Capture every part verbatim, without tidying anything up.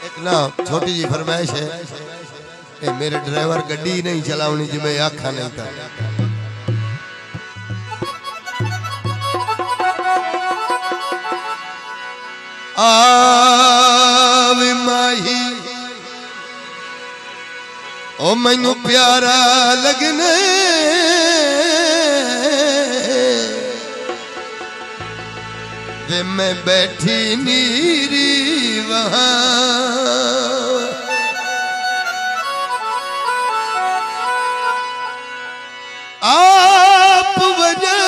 एक ना छोटी जी फरमाइश है कि मेरे ड्राइवर गड्डी नहीं चलावनी जी, मैं आखा नहीं था। आवे माही ओ मैनू प्यारा लगने वे मैं बैठी नीरी वहां, आप वजह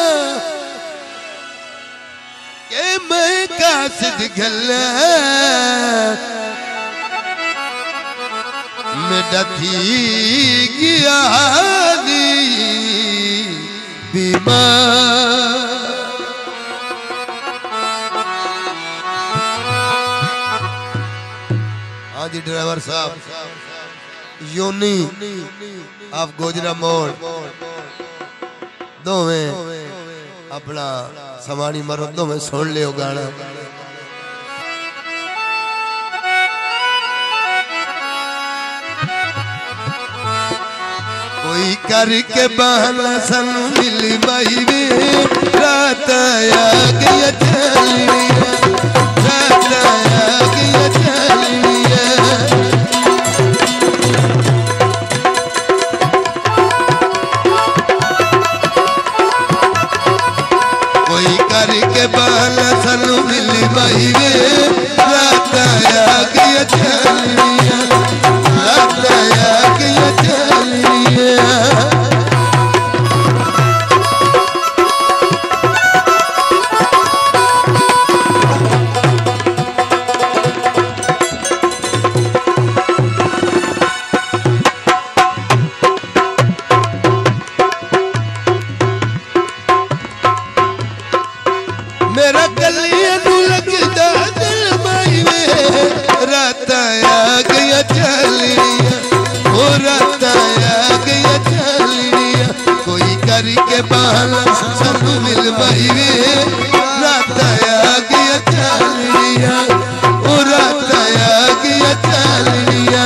के मैं कासिद गला मेरा थी गया बीमार। हाँ जी ड्राइवर साहब, योनी आप गोजरा मोड़ दोवें अपना समानी मरो दोवें सुन लियो गाना। कोई करके बहाना सनू मिल बाई वे रात आ गया चलिया, रात आ गया चलिया। कोई करके बहाना सनू मिल बाई वे रात आ गया चलिया, रात आ गया चलिया। मेरा गलिया नू लगदा दिल माई वे रात आ गया चलिया, ओ रात आ गया चलिया। कोई करके बहाना सनू मिल बाई वे रात आ गया चलिया, ओ रात आ गया चलिया।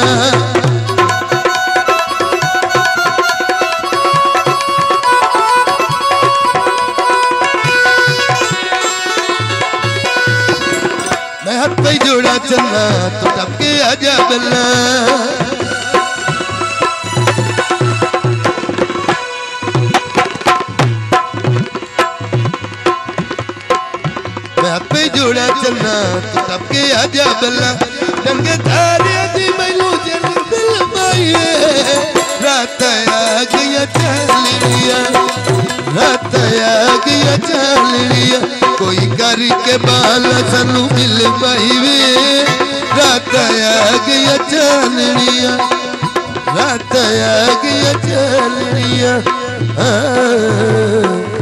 मैं हाथ पे जोड़ा चलना तो टपके आजा बल्ला, मैं हाथ पे जोड़ा चलना तो टपके आजा बल्ला। रंगे धारे दी मैनू जन दिल माई रात आ गया चलिया, रात आ गया चलिया। कोई करके बाला सनू मिल पाई वे रात आ गया चलिया, रात आ गया चलिया।